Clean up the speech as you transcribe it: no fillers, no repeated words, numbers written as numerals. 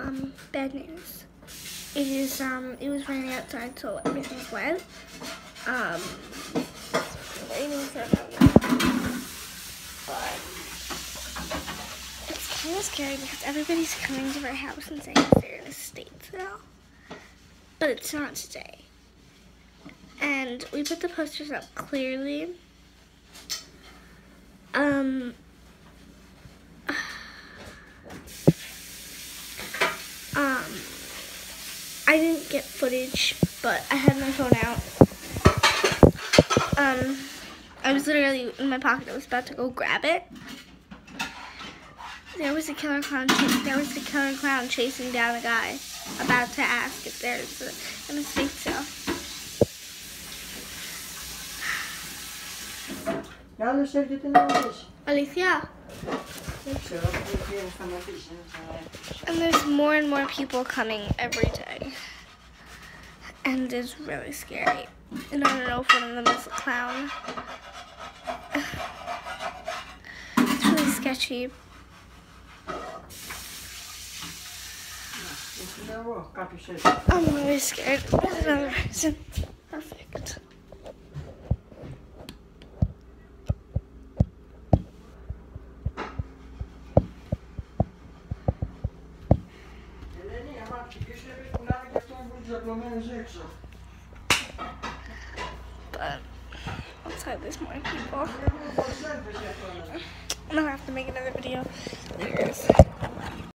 bad news. It was raining outside, so everything's wet. Raining for but it's kind of scary because everybody's coming to our house and saying that they're in a state sale. But it's not today. And we put the posters up clearly. I didn't get footage, but I had my phone out. I was literally in my pocket. I was about to go grab it. There was a killer clown chasing down a guy, about to ask if there's an estate sale. Alicia. And there's more and more people coming every day. And it's really scary. And I don't know if one of them is a clown. It's really sketchy. I'm really scared. There's another person. Perfect. But outside there's more people. I'm gonna have to make another video later.